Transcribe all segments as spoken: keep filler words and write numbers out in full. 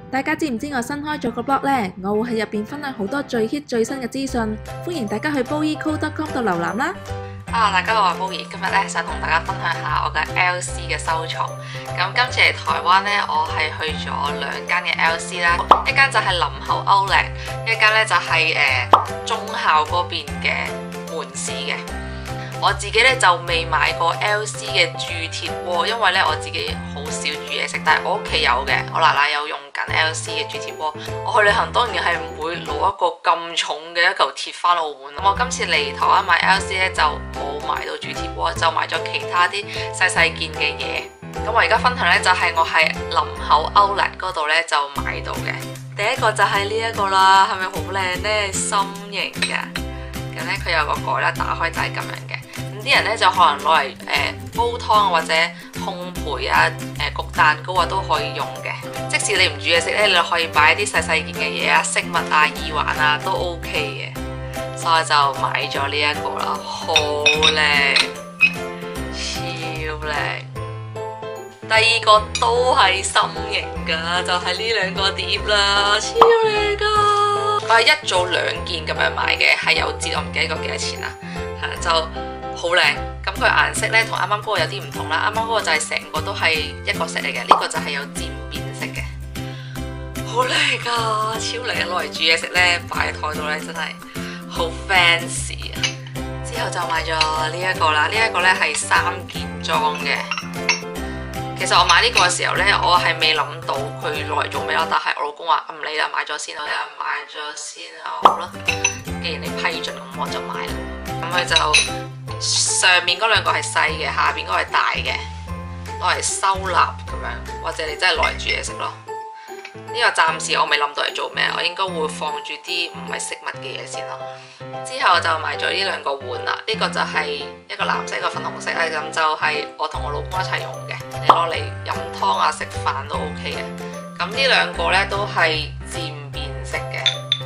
大家知唔知我新開咗個 blog 呢？我會喺入邊分享好多最 hit 最新嘅資訊，歡迎大家去 boeco dot com 度瀏覽啦。 啊，大家好，我係 Bowie，今日咧想同大家分享下我嘅 L C 嘅收藏。咁今次嚟台灣咧，我係去咗兩間嘅 L C 啦，一間就係林口 Outlet， 一間咧就係、是、誒、呃、忠孝嗰邊嘅門市嘅。我自己咧就未買過 L C 嘅鑄鐵鍋，因為咧我自己好少煮嘢食，但係我屋企有嘅，我奶奶有用緊 L C 嘅鑄鐵鍋。我去旅行當然係唔會攞一個咁重嘅一嚿鐵翻澳門。咁我今次嚟台灣買 L C 咧就冇買到鑄鐵鍋，就買咗其他啲細細件嘅嘢。咁我而家分享咧就係、是、我喺林口 Outlet 嗰度咧就買到嘅。第一個就係呢一個啦，係咪好靚咧？心形嘅，咁咧佢有個蓋啦，打開就係咁樣嘅。啲人咧就可能攞嚟誒煲湯或者烘焙啊、誒焗蛋糕啊都可以用嘅。即使你唔煮嘢食咧，你可以擺啲細細件嘅嘢啊、飾物啊、耳環啊都 OK 嘅。所以我就買咗呢一個啦，好靚，超靚。第二個都係心形㗎，就係呢兩個碟啦，超靚㗎。我係一組兩件咁樣買嘅，係有折，我唔記得個幾多錢啦，係就。好靚，咁佢顏色咧同啱啱嗰個有啲唔同啦。啱啱嗰個就係成個都係一個色嚟嘅，呢、這個就係有漸變色嘅，好靚噶，超靚！攞嚟煮嘢食咧，擺喺台度咧真係好 fancy 啊！之後就買咗呢一個啦，呢、這、一個咧係三件裝嘅。其實我買呢個嘅時候咧，我係未諗到佢攞嚟做咩咯，但係我老公話唔理啦，買咗先啦，買咗先啊，好啦，既然你批准，咁我就買啦。咁佢就。上面嗰兩個係細嘅，下邊嗰個係大嘅，攞嚟收納咁樣，或者你真係攞嚟煮嘢食咯。呢、這個暫時我未諗到嚟做咩，我應該會放住啲唔係食物嘅嘢先咯。之後就買咗呢兩個碗啦，呢、這個就係一個藍色一個粉紅色咧，咁就係我同我老公一齊用嘅，你攞嚟飲湯啊食飯都 OK 嘅。咁呢兩個咧都係漸變色嘅。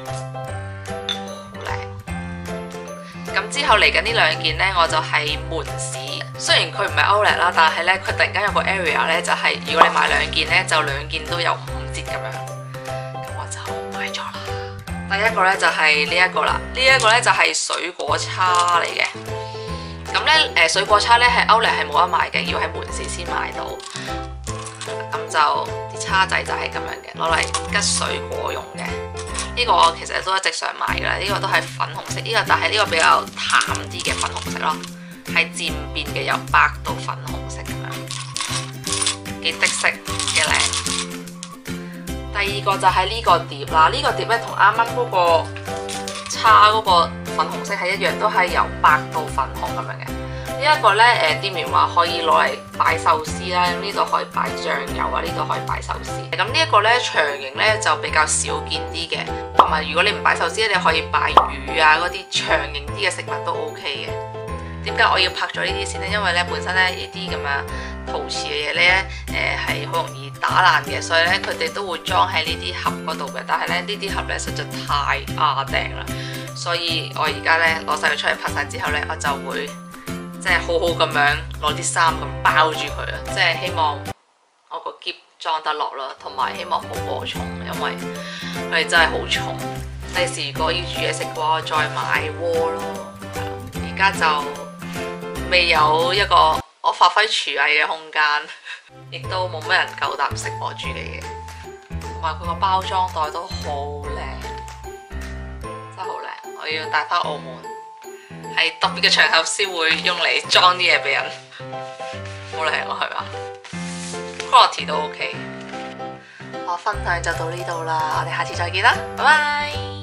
咁之後嚟緊呢兩件呢，我就係門市。雖然佢唔係 Outlet 啦，但係呢，佢突然間有個 area 呢，就係、是、如果你買兩件呢，就兩件都有五折咁樣。咁我就買咗啦。第一個呢，就係呢一個啦，呢、這、一個呢，就係、是、水果叉嚟嘅。咁呢，誒、呃、水果叉呢，係 Outlet 係冇得賣嘅，要喺門市先買到。咁就啲叉仔就係咁樣嘅，攞嚟吉水果用嘅。呢個我其實都一直想買噶啦，呢、這個都係粉紅色，呢、這個但係呢個比較淡啲嘅粉紅色咯，係漸變嘅，由白到粉紅色咁樣，幾的色幾靚。第二個就係呢個碟啦，呢、這個碟咧同啱啱嗰個叉嗰個粉紅色係一樣，都係由白到粉紅咁樣嘅。呢一個咧，誒店員話可以攞嚟擺壽司啦，咁呢度可以擺醬油啊，呢度可以擺壽司。咁呢一個咧長形咧就比較少見啲嘅，同埋如果你唔擺壽司，你可以擺魚啊嗰啲長形啲嘅食物都 OK 嘅。點解我要拍咗呢啲先呢？因為咧本身咧呢啲咁樣陶瓷嘅嘢咧，誒係好容易打爛嘅，所以咧佢哋都會裝喺呢啲盒嗰度嘅。但係咧呢啲盒咧實在太亞訂啦，所以我而家咧攞晒佢出嚟拍晒之後咧，我就會。即係好好咁樣攞啲衫咁包住佢啊！即係希望我個篋裝得落啦，同埋希望好過重，因為佢哋真係好重。第時如果要煮嘢食嘅話，我再買鍋咯。而家就未有一個我發揮廚藝嘅空間，亦都冇咩人夠膽食我煮嘅嘢。同埋佢個包裝袋都好靚，真係好靚！我要帶返澳門。係特別嘅場合先會用嚟裝啲嘢俾人，好靚啊，係嘛 ？Quality 都 OK。我分享就到呢度啦，我哋下次再見啦，拜拜。